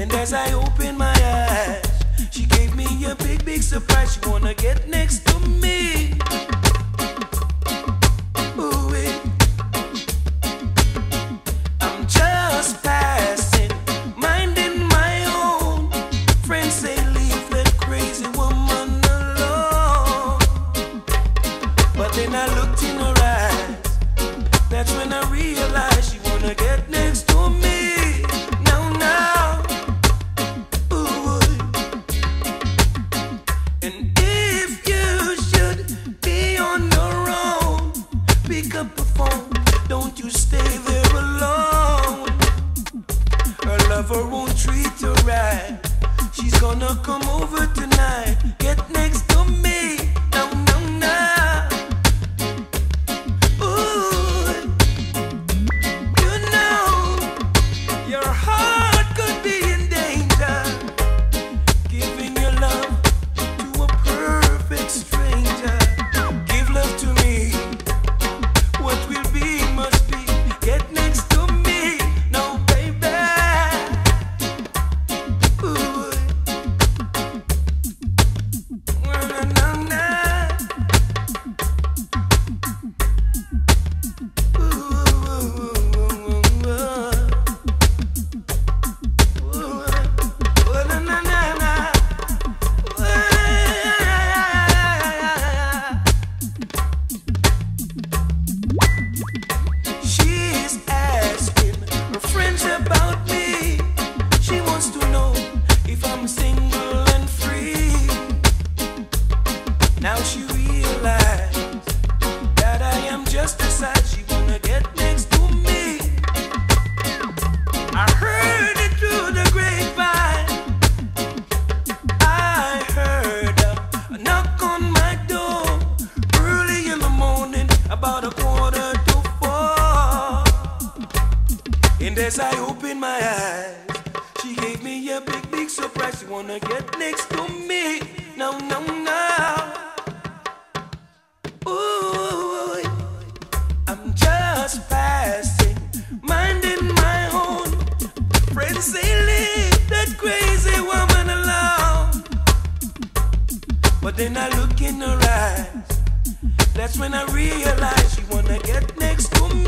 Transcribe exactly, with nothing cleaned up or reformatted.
And as I opened my eyes, she gave me a big, big surprise. She wanna get next to me. Ooh, it. I'm just passing, minding my own. Friends say leave that crazy woman alone. But then I looked in her eyes. That's when I realized she wanna get next to me. Now, now. Ooh. And if you should be on your own, pick up the phone. Don't you stay there alone. Her lover won't treat her right. She's gonna come over tonight. Get next to me. Now, now, now. Ooh. You know your heart could be in danger, giving your love to a perfect stranger. Give love to me. What will be must be. Get next to me. No, baby. Ooh. Na, na, na. Ooh, ooh, ooh, ooh, ooh. Ooh, na, na, na, na. She's asking her friends about me. She wants to know if I'm single and free. Now she realized that I am just a side. She wanna get next to me. I heard it through the grapevine. I heard a knock on my door early in the morning, about a quarter to four. And as I opened my eyes, she gave me a big, big surprise. She wanna get next to me. No, no, no. Ooh, I'm just passing, minding my own. Friends say leave that crazy woman alone. But then I look in her eyes. That's when I realize she wanna get next to me.